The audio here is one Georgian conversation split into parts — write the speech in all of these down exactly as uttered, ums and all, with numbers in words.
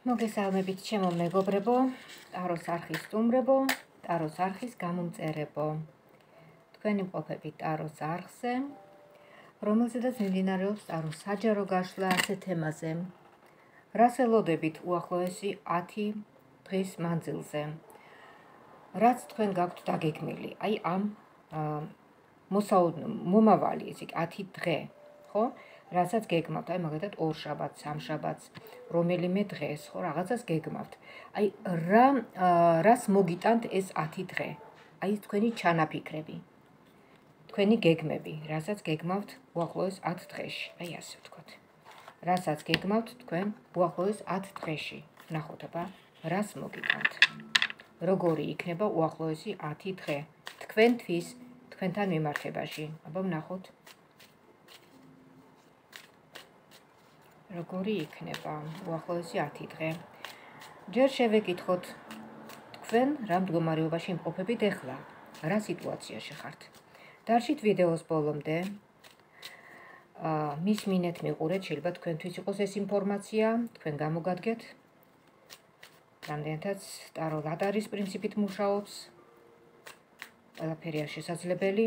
მოგესალმებით ჩემო მეგობრებო, ტაროს არხის სტუმრებო, ტაროს არხის გამომწერებო. თქვენი მყოფები ტაროს არხზე, რომელზედაც მიმდინარეობს ტაროს საჯარო გაშლა ასეთ თემაზე. რას ელოდებით უახლოესი ათი დღის მანძილზე? რაც თქვენ გაქვთ დაგეგმილი, აი ამ მომავალი, ესე იგი ათი დღე, ხო? რასაც გეგმავთ, აი მაგალითად ორ შაბათს, სამ შაბათს, რომელიმე დღეს, ხო, რაღაცას გეგმავთ. აი რა რას მოგიტანთ ეს ათი დღე? აი თქვენი ჩანაფიქრები, თქვენი გეგმები, რასაც გეგმავთ უახლოეს ათ დღეში, აი ასე ვთქვათ. რასაც გეგმავთ თქვენ უახლოეს ათ დღეში. ნახოთ აბა, რას მოგიტანთ? როგორი იქნება უახლოესი ათი დღე თქვენთვის, თქვენთან მიმართებაში? აბა ვნახოთ. როგორი იქნება უახლოესი ათი დღე? ჯერ შევეკითხოთ თქვენ რა მდგომარეობაში იმყოფებით ახლა, რა სიტუაციაში ხართ. დარჩით ვიდეოს ბოლომდე. მის მინეთ მიყურეთ, შეიძლება თქვენთვის იყოს ეს ინფორმაცია, თქვენ გამოგადგეთ. რამდენადაც ტარო ლადარის პრინციპით მუშაობს. ყველაფერია შესაძლებელი.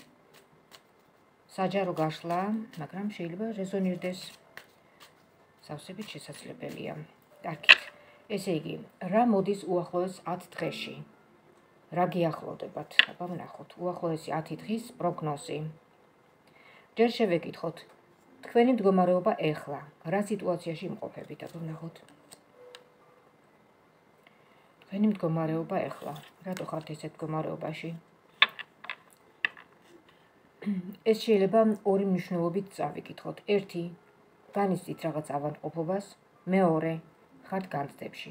საჯარო გაშლა, მაგრამ შეიძლება რეზონირდეს. სავსებით შესაძლებელია. კარგით. ესე იგი, რა მოდის უახლოეს ათ დღეში? რა გიახლოვდებათ? აბა ვნახოთ. უახლოესი ათი დღის პროგნოზი. ჯერ შევეკითხოთ თქვენი მდგომარეობა ახლა, რა სიტუაციაში იმყოფებით? აბა ვნახოთ. თქვენი მდგომარეობა ახლა, რატო ხართ ესეთ მდგომარეობაში? ეს შეიძლება ორი მნიშვნელობით წავიკითხოთ. ერთი, განიცდით რაღაც ავადმყოფობას, მეორე, ხართ განცდებში.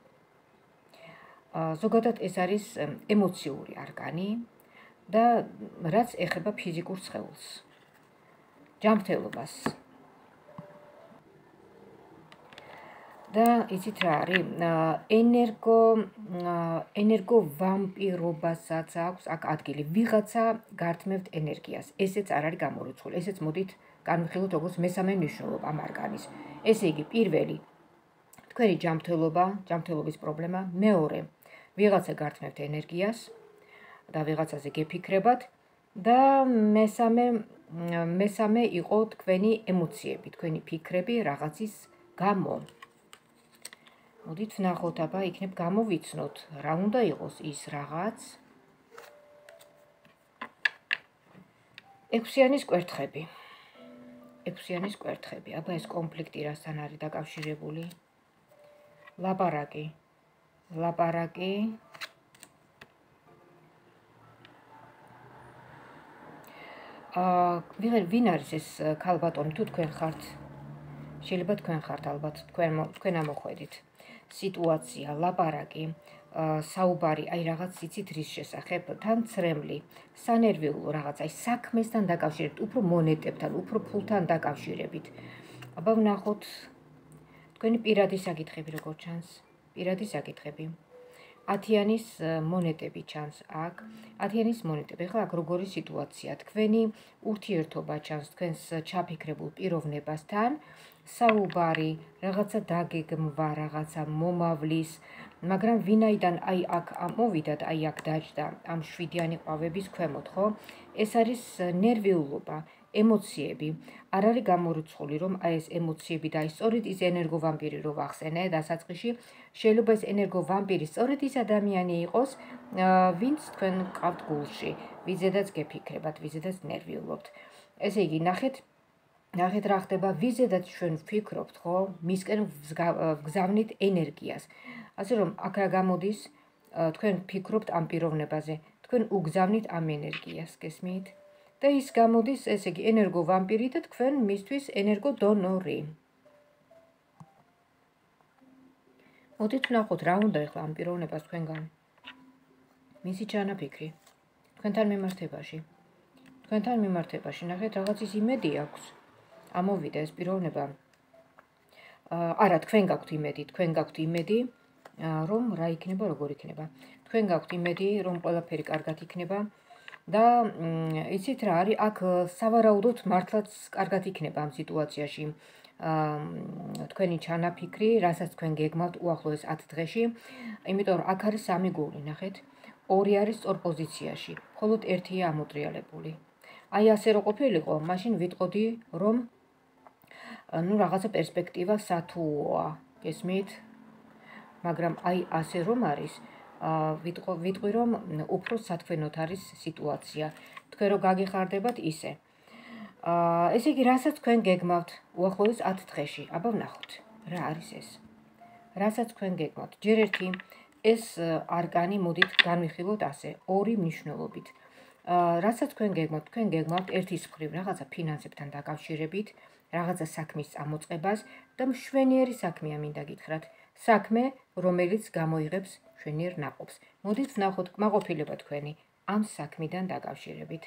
ზოგადად ეს არის ემოციური არკანი და რაც ეხება ფიზიკურ სხეულს. ჯანმრთელობას. და იცით რა არის? ენერგო ენერგო ვამპირობასაც აქვს აქ ადგილი. ვიღაცა გართმევთ ენერგიას. ესეც არ არის გამორიცხული. ესეც მოდით განვიხილოთ როგორც მესამე მნიშვნელობა ამ არკანის. ესე იგი, პირველი თქვენი ჯანმრთელობა, ჯანმრთელობის პრობლემა, მეორე ვიღაცა გართმევთ ენერგიას და ვიღაცაზე გეფიქრებათ და მესამე მესამე იყო თქვენი ემოციები, თქვენი ფიქრები რაღაცის გამო. მოდით ვნახოთ, აბა იქნებ გამოვიცნოთ, რა უნდა იყოს ის რაღაც. ექვსიანის კვერთხები. ექვსიანის კვერთხები. აბა ეს კონფლიქტი რასთან არის დაკავშირებული? ლაპარაკი. ლაპარაკი. აა, ვინ არის ეს ქალბატონი? თუ თქვენ ხართ, შეიძლება თქვენ ხართ ალბათ, თქვენ თქვენ ამოხვედით. სიტუაცია, ლაპარაკი, საუბარი, აი რაღაც იცით რის შესახებ, თან ცრემლი, სანერვიულო რაღაც, აი საქმესთან დაკავშირებით, უფრო მონეტებთან, უფრო ფულთან დაკავშირებით. აბა ვნახოთ თქვენი პირადი საკითხები როგორ ჩანს? პირადი საკითხები. ათიანის მონეტები ჩანს აქ. ათიანის მონეტები. ახლა აქ როგორი სიტუაცია? თქვენი ურთიერთობა ჩანს თქვენს ჩაფიქრებულ პიროვნებასთან. საუბარი, რაღაცა დაგეგმვა, რაღაცა მომავლის, მაგრამ ვინაიდან აი აქ მოვიდათ, აი აქ დაჯდა ამ შვიდიანი ყვავების ქვემოთ, ხო? ეს არის ნერვიულობა, ემოციები. არ არის გამორიცხული, რომ აი ეს ემოციები და აი სწორედ ის ენერგოვამპირი რო ვახსენე დასაწყისში, შეიძლება ეს ენერგოვამპირი სწორედ ის ადამიანი იყოს, ვინც თქვენ ყავთ გულში, ვიზედაც გეფიქრებათ, ვიზედაც ნერვიულობთ. ესე იგი, ნახეთ ნახეთ რა ხდება, ვიზედაც ჩვენ ვფიქრობთ, ხო? მისკენ ვგზავნით ენერგიას. ასე რომ, აქ რა გამოდის, თქვენ ფიქრობთ ამ პიროვნებაზე, თქვენ უგზავნით ამ ენერგიას, გესმით? და ის გამოდის, ესე იგი, ენერგოვამპირი და თქვენ მისთვის ენერგოდონორი. მოდით ვნახოთ, რა უნდა ახლა ამ პიროვნებას თქვენგან? მისი ჩანაფიქრი, თქვენთან მიმართებაში. თქვენთან მიმართებაში, ნახეთ, რაღაც ის იმედი აქვს. ამოვიდა ეს პიროვნება. არა, თქვენ გაქვთ იმედი, თქვენ გაქვთ იმედი, რომ რა იქნება, როგორ იქნება. თქვენ გაქვთ იმედი, რომ ყველაფერი კარგად იქნება და იცით რა არის, აქ სავარაუდოდ მართლაც კარგად იქნება ამ სიტუაციაში. თქვენი ჩანაფიქრი, რასაც თქვენ გეგმავთ უახლოეს ათ დღეში, იმიტომ რომ აქ არის სამი გული, ნახეთ. ორი არის სწორ პოზიციაში, მხოლოდ ერთია ამოტრიალებული. აი ასე რო ყოფილიყო, მაშინ ვიტყოდი, რომ ну რაღაცა პერსპექტივა სათუოა, გესმით? მაგრამ აი ასე რომ არის, ვიტყვი რომ უფრო სათქვენოთ არის სიტუაცია. თქვენ რო გაგეხარდებათ ისე. ესე იგი, რასაც თქვენ გეგმავთ უახლოეს ათ დღეში, აბა ვნახოთ, რა არის ეს. რასაც თქვენ გეგმავთ, ჯერ ერთი ეს არკანი მოდით განვიხილოთ ასე, ორი მნიშვნელობით. რასაც თქვენ გეგმავთ, თქვენ გეგმავთ ერთის მხრივ რაღაცა ფინანსებთან დაკავშირებით, რაღაცა საქმის წამოწყებას და მშვენიერი საქმეა მინდა გითხრათ. საქმე, რომელიც გამოიღებს მშვენიერ ნაყოფს. მოდით ვნახოთ კმაყოფილება თქვენი ამ საქმიდან დაკავშირებით.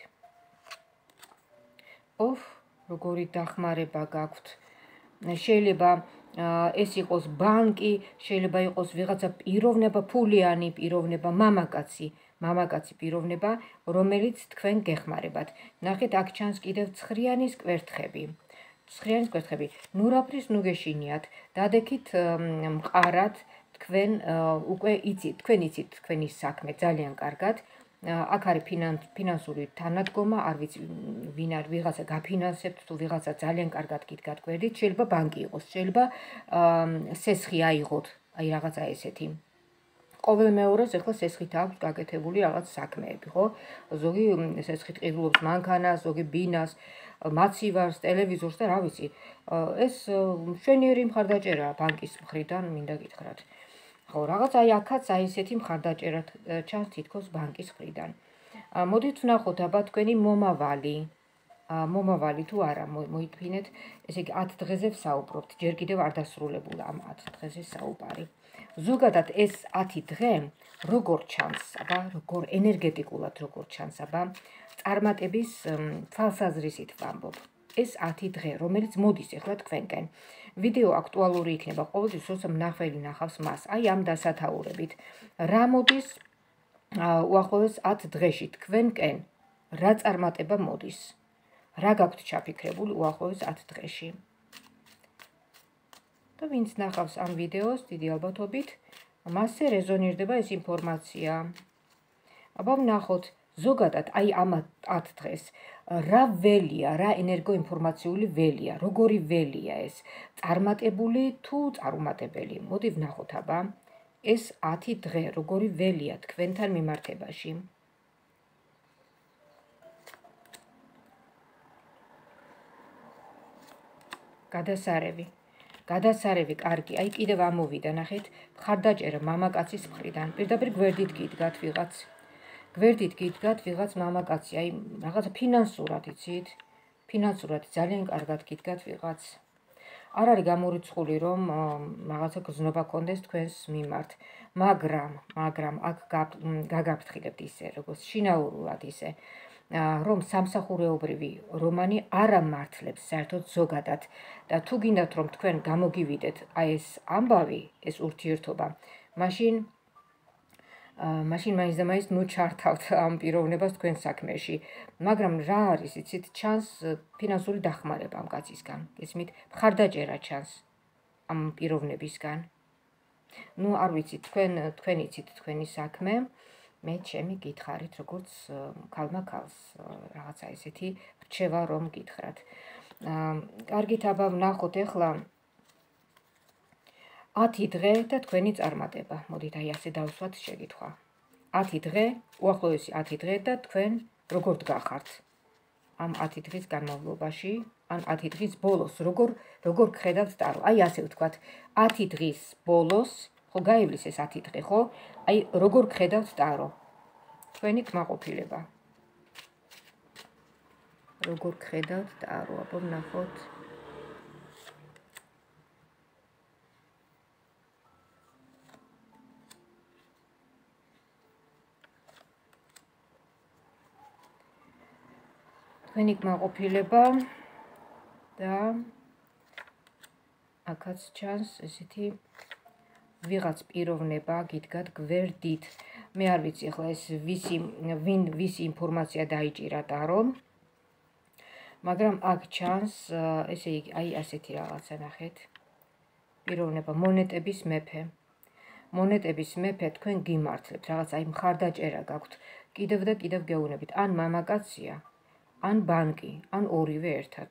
ოჰ, როგორი დახმარება გაქვთ. შეიძლება ეს იყოს ბანკი, შეიძლება იყოს ვიღაცა პიროვნება, ფულიანი პიროვნება, მამაკაცი, მამაკაცი პიროვნება, რომელიც თქვენ გეხმარებათ. ნახეთ, აქ ჩანს კიდევ ცხრიანის კვერთხები. ცხრიანის კვერთხები. ნურაფრის ნუ გეშინიათ, დადექით მყარად, თქვენ უკვე იცით, თქვენ იცით თქვენი საქმე ძალიან კარგად. აქ არის ფინანსური თანადგომა, არ ვიცი ვინ არის, ვიღაცა გაფინანსებთ, თუ ვიღაცა ძალიან კარგად გიდგათ გვერდით, შეიძლება ბანკი იყოს, შეიძლება სესხი აიღოთ, აი რაღაცა ესეთი. ყოველ მეორეს ახლა სესხით აქვს გაკეთებული რაღაც საქმეები, ხო? ზოგი სესხით ყიდულობს მანქანას, ზოგი ბინას, მაცივარს, ტელევიზორს და რა ვიცი. ეს მშვენიერი მხარდაჭერაა ბანკის მხრიდან, მინდა გითხრათ. ხო, რაღაც აი აქაც აი ესეთი მხარდაჭერა ჩანს თითქოს ბანკის მხრიდან. მოდით ვნახოთ აბა თქვენი მომავალი. მომავალი თუ არა, მოიფინეთ, ესე იგი ათ დღეზე ვსაუბრობთ, ჯერ კიდევ არ დასრულებულა ამ ათ დღეზე საუბარი. ზოგადად ეს ათი დღე როგორ ჩანს, აბა, როგორ ენერგეტიკულად როგორ ჩანს, აბა, წარმატების თვალსაზრისით ვამბობ. ეს ათი დღე, რომელიც მოდის ახლა თქვენკენ. ვიდეო აქტუალური იქნება ყოველთვის, როცა მნახველი ნახავს მას, აი ამ დასათაურებით. რა მოდის უახლოეს ათ დღეში თქვენკენ, რა წარმატება მოდის? რა გაქვთ ჩაფიქრებული უახლოეს ათ დღეში? და ვინც ნახავს ამ ვიდეოს, დიდი ალბათობით, მასზე რეზონირდება ეს ინფორმაცია. აბა ვნახოთ, ზოგადად აი ამ ათ დღეს რა ველია, რა ენერგოინფორმაციული ველია, როგორი ველია ეს, წარმატებული თუ წარუმატებელი? მოდი ვნახოთ აბა, ეს ათი დღე როგორი ველია თქვენთან მიმართებაში. გადასარევი. გადასარევი კარგი, აი კიდევ ამოვიდა, ნახეთ, მხარდაჭერა მამაკაცის მხრიდან. პირდაპირ გვერდით გიდგათ ვიღაც. გვერდით გიდგათ ვიღაც მამაკაცი, აი რაღაცა ფინანსურად, იცით? ფინანსურად ძალიან კარგად გიდგათ ვიღაც. არ არის გამორიცხული, რომ რაღაცა გზნობა კონდეს თქვენს მიმართ, მაგრამ, მაგრამ აქ გაგაფრთხილებთ ისე, როგორც შინაურულად ისე, რომ სამსახურეობრივი რომანი არ ამართლებს საერთოდ ზოგადად და თუ გინდათ რომ თქვენ გამოგივიდეთ აი ეს ამბავი, ეს ურთიერთობა, მაშინ მაშინ მაინც და მაინც ნუ ჩართავთ ამ პიროვნებას თქვენ საქმეში. მაგრამ რა არის, იცით, ჩანს ფინანსური დახმარება ამ კაცისგან, გესმით? მხარდაჭერა ჩანს ამ პიროვნებისგან. ნუ არ ვიცი, თქვენ თქვენ იცით თქვენი საქმე. მე ჩემი გითხარით, როგორც ქალმა ქალს, რაღაცა ესეთი რჩევა რომ გითხრათ. კარგით, აბა ვნახოთ ახლა ათი დღე და თქვენი წარმატება. მოდით აი ასე დავსვათ შეკითხვა. ათი დღე, უახლოესი ათი დღე და თქვენ როგორ დგახართ ამ ათი დღის განმავლობაში, ან ათი დღის ბოლოს, როგორ როგორ გხედავთ ტარო. აი ასე ვთქვათ, ათი დღის ბოლოს, ხო გაივლის ეს ათი დღე, ხო? აი როგორ გხედავთ ტარო. თქვენი კმაყოფილება. როგორ გხედავთ ტარო, აბა ვნახოთ. თქვენი კმაყოფილება და აქაც ჩანს ესეთი ვიღაც პიროვნება გიდგათ გვერდით. მე არ ვიცი ახლა ეს ვისი ვინ ვისი ინფორმაცია დაიჭირა ტარო. მაგრამ აქ ჩანს, ესე იგი, აი ასეთი რაღაცა ნახეთ. პიროვნება, მონეტების მეფე. მონეტების მეფე თქვენ გიმართლებთ, რაღაც აი მხარდაჭერა გაქვთ, კიდევ და კიდევ გეუბნებით, ან მამაკაცია, ან ბანკი, ან ორივე ერთად.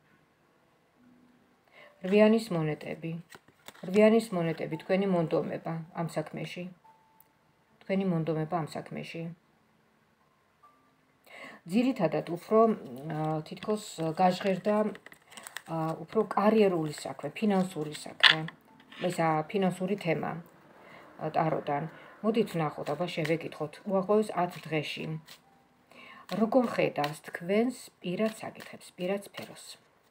რვიანის მონეტები. რვიანის მონეტები თქვენი მონდომება ამ საქმეში. თქვენი მონდომება ამ საქმეში. ძირითადად უფრო თითქოს გაჟღერდა უფრო კარიერული საქმე, ფინანსური საქმე. ეს ფინანსური თემა ტაროდან. მოდით ვნახოთ, აბა შევეკითხოთ უახლოეს ათ დღეში. როგორ ხედავს თქვენს პირად საკითხებს, პირად სფეროს?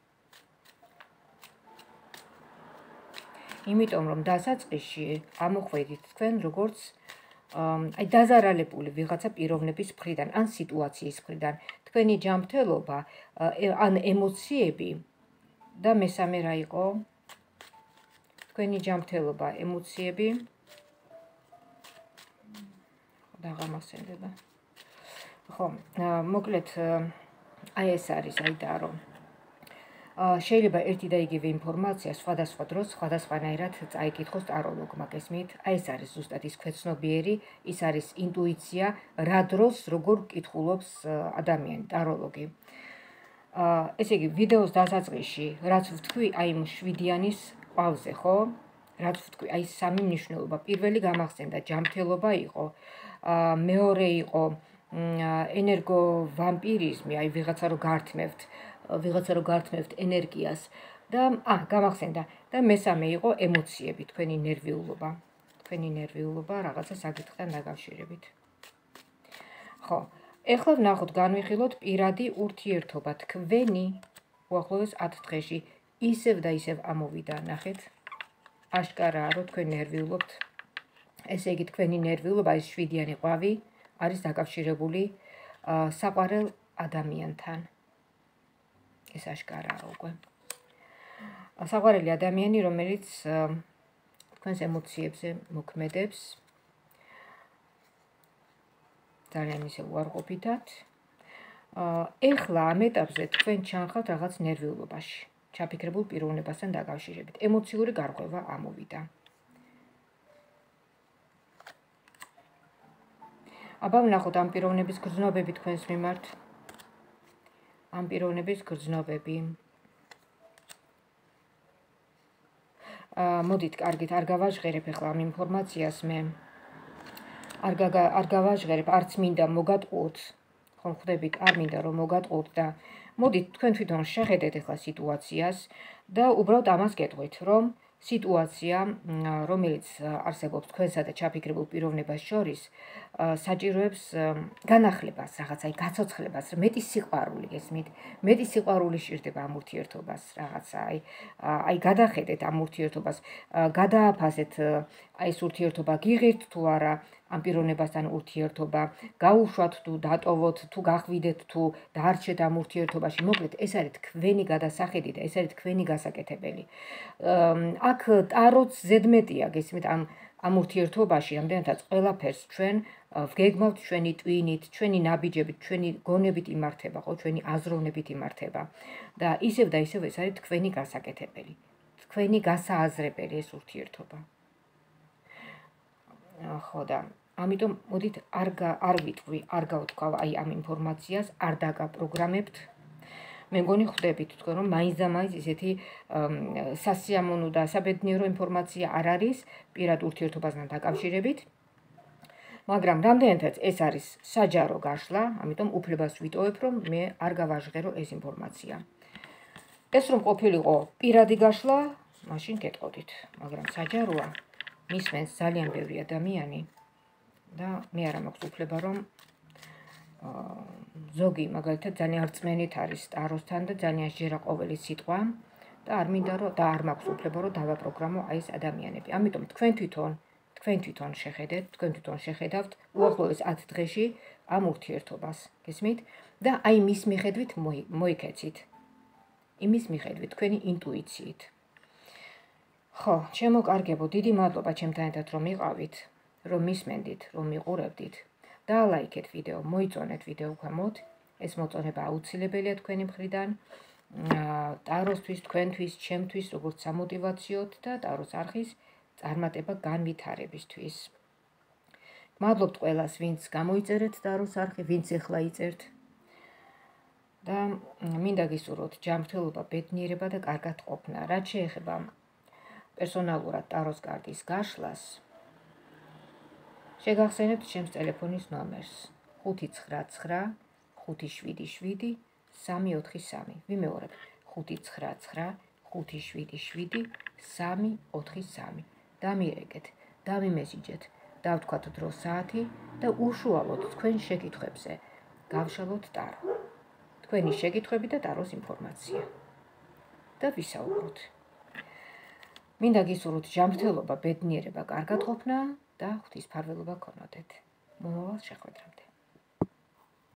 იმიტომ რომ დასაწყისში ამოხვედით თქვენ როგორც აი დაზარალებული ვიღაცა პიროვნების მხრიდან ან სიტუაციის მხრიდან, თქვენი ჯანმრთელობა ან ემოციები და მესამე რა იყო? თქვენი ჯანმრთელობა, ემოციები დაღამახსენდება. ხო, მოკლედ აი ეს არის აი და რომ შეიძლება ერთი და იგივე ინფორმაცია სხვადასხვა დროს სხვადასხვანაირად წაიკითხოს ტაროლოგმა, გესმით? აი ეს არის ზუსტად ის ქვეცნობიერი, ის არის ინტუიცია, რა დროს როგორ კითხულობს ადამიანი, ტაროლოგი. ესე იგი, ვიდეოს დასაწყისში, რაც ვთქვი, აი იმ შვიდიანის ყავზე, ხო? რაც ვთქვი, აი სამი მნიშვნელობა. პირველი გამახსენდა, ჯანმრთელობა იყო, მეორე იყო ენერგო ვამპირიზმი, აი ვიღაცა რო გართმევთ, ვიღაცა რო გართმევთ ენერგიას და ა გამახსენდა და მესამე იყო ემოციები, თქვენი ნერვიულობა, თქვენი ნერვიულობა რაღაცა საკითხთან დაკავშირებით. ხო, ეხლა ვნახოთ, განვიხილოთ პირადი ურთიერთობა თქვენი უახლოეს ათ დღეში ისევ და ისევ ამოვიდა, ნახეთ. აშკარაა, რომ თქვენ ნერვიულობთ. ესე იგი, თქვენი ნერვიულობა, ეს შვიდიანი ყვავი არის დაკავშირებული საყვარელ ადამიანთან. ეს აშკარაა უკვე. საყვარელი ადამიანი, რომელიც თქვენს ემოციებზე მოქმედებს ძალიან ისე უარყოფითად. ეხლა ამ ეტაპზე თქვენ ჩანხავთ რაღაც ნერვიულობაში, ჩაფიქრებულ პიროვნებასთან დაკავშირებით. ემოციური გარღვევა ამოვიდა. აბა ვნახოთ ამ პიროვნების გრძნობები თქვენს მიმართ. ამ პიროვნების გრძნობები. მოდით, კარგით, არ გავაჟღერებ ახლა ამ ინფორმაციას მე. არ გავაჟღერებ, არც მინდა მოგატყუოთ. ხო, ხვდებით, არ მინდა რომ მოგატყუოთ და მოდით, თქვენ თვითონ შეხედეთ ახლა სიტუაციას და უბრალოდ ამას გეტყვით, რომ სიტუაცია, რომელიც არსებობს თქვენსა და ჩაფიქრებულ პიროვნებას შორის, საჭიროებს განახლებას, რაღაცა გაცოცხლებას, მეტი სიყვარული, გესმით? მეტი სიყვარული სჭირდება ამ ურთიერთობას, რაღაცა აი აი გადახედეთ ამ ურთიერთობას, გადააფასეთ აი ეს ურთიერთობა გიღირთ თუ არა, ამ პიროვნებასთან ურთიერთობა, გაუშვათ თუ დატოვოთ, თუ გახვიდეთ თუ დაარჩეთ ამ ურთიერთობაში. მოკლედ, ეს არის თქვენი გადასახედი და ეს არის თქვენი გასაკეთებელი. აქ ტაროც ზედმეტია, გესმით, ამ ამ ურთიერთობაში, ამდენადაც ყველაფერს ჩვენ ვგეგმავთ ჩვენი ტვინით, ჩვენი ნაბიჯებით, ჩვენი გონებით იმართება, ხო, ჩვენი აზროვნებით იმართება. და ისევ და ისევ ეს არის თქვენი გასაკეთებელი, თქვენი გასააზრებელი ეს ურთიერთობა. ხო და ამიტომ მოდით არ არ ვიტყვი, არ გავთქვა აი ამ ინფორმაციას, არ დაგაპროგრამებთ. მე მგონი ხვდებით თქვენ რომ მაინც და მაინც ისეთი სასიამოვნო და საბედნიერო ინფორმაცია არ არის პირად ურთიერთობასთან დაკავშირებით. მაგრამ რამდენადაც ეს არის საჯარო გაშლა, ამიტომ უფლებას ვიტოვებ, რომ მე არ გავაჟღერო ეს ინფორმაცია. ეს რომ ყოფილიყო პირადი გაშლა, მაშინ გეტყოდით, მაგრამ საჯაროა, მისმენს ძალიან ბევრი ადამიანი და მე არ მაქვს უფლება, რომ ზოგი მაგალითად ძალიან რწმენით არის ტაროსთან და ძალიან შეერა ყოველი სიტყვა და არ მინდა რომ და არ მაქვს უფლება რომ დავაპროგრამო აი ეს ადამიანები. ამიტომ თქვენ თვითონ, თქვენ თვითონ შეხედეთ, თქვენ თვითონ შეხედავთ უახლოეს ათ დღეში ამ ურთიერთობას, გესმით? და აი მის მიხედვით მოიქეცით. იმის მიხედვით, თქვენი ინტუიციით. ხო, ჩემო კარგებო, დიდი მადლობა ჩემთან ერთად რომ იყავით, რომ მისმენდით, რომ მიყურებდით. და ლაიქეთ ვიდეო, მოიწონეთ ვიდეო ქვემოთ, ეს მოწონება აუცილებელია თქვენი მხრიდან. ტაროსთვის, თქვენთვის, ჩემთვის, როგორც სამოტივაციოდ და ტაროს არხის წარმატება განვითარებისთვის. მადლობთ ყველას, ვინც გამოიწერეთ ტაროს არხი, ვინც ეხლა იწერთ. და მინდა გისურვოთ ჯანმრთელობა, ბედნიერება და კარგად ყოფნა. რაც შეეხება პერსონალურად ტაროს კარტის გაშლას, შეგახსენებთ ჩემს ტელეფონის ნომერს ხუთი ცხრა ცხრა ხუთი შვიდი შვიდი სამი ოთხი სამი. ვიმეორებ ხუთი ცხრა ცხრა ხუთი შვიდი შვიდი სამი ოთხი სამი. დამირეკეთ, დამიმესიჯეთ, დავთქვათ დრო საათი და უშუალოდ თქვენ შეკითხვებზე გავშალოთ ტარო. თქვენი შეკითხვები და ტაროს ინფორმაცია. და ვისაუბროთ. მინდა გისურვოთ ჯანმრთელობა, ბედნიერება, კარგად ყოფნა და ღვთისმფარველობა გქონოდეთ. მომავალ შეხვედრამდე.